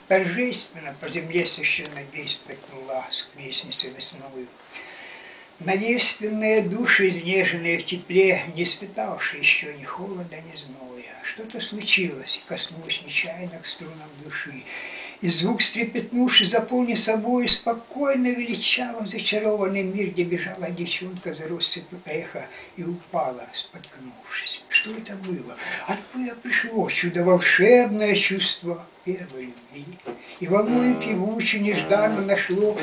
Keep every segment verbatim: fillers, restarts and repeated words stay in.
торжественно по земле священной беспокойно к лестнице весновой. Надевственные души, изнеженные в тепле, не испытавшие еще ни холода, ни зноя. Что-то случилось, и коснулось нечаянно к струнам души. И звук, стрепетнувший, заполнив собой спокойно, величаво зачарованный мир, где бежала девчонка за россыпью эха и упала, споткнувшись. Что это было? Откуда пришло чудо волшебное чувство первой любви? И волною певучей нежданно нашло...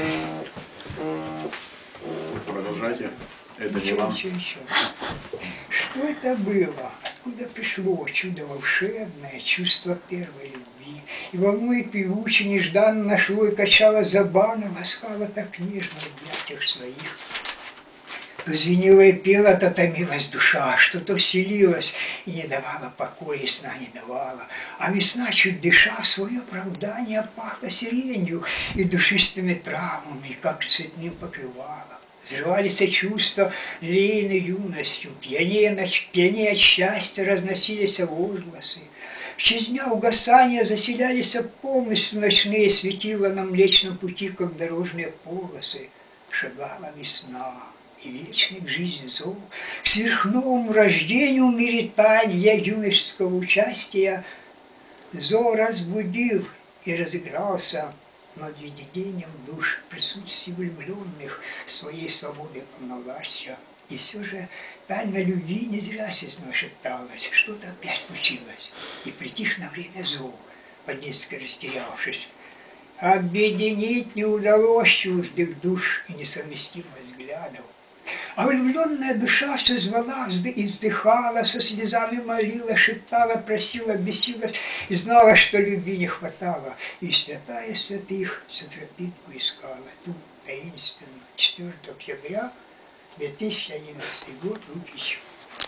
Продолжайте. Это не Ничего, вам. ничего, ничего. Что это было? Откуда пришло чудо волшебное, чувство первой любви? И волной певучей нежданно нашло и качало забавно, ласкало так нежно в объятиях своих. То звенела и пела, то томилась душа, что-то вселилось и не давала покоя, и сна не давала. А весна, чуть дыша, в свое оправдание пахла сиренью и душистыми травмами, как цветным покрывало. Взрывались чувства лейной юностью, пьянее, пьянее от счастья разносились возгласы. В честь дня угасания заселялись помыслы ночные, светила на Млечном пути, как дорожные полосы. Шагала весна, и вечный к жизни зов, к сверхновому рождению в мире тайния юношеского участия, зов разбудил и разыгрался над видением душ присутствия влюбленных своей свободы полновластия. И все же тайна любви не зря сесной шепталась, что-то опять случилось. И притих на время зов, по-детски растерявшись. Объединить не удалось чуждых душ и несовместимых взглядов. А влюбленная душа все звала и вздыхала, со слезами молила, шептала, просила, бесилась и знала, что любви не хватало. И святая святых всю тропинку искала. Тут таинственно, четвёртого октября две тысячи одиннадцатый год, Лукич.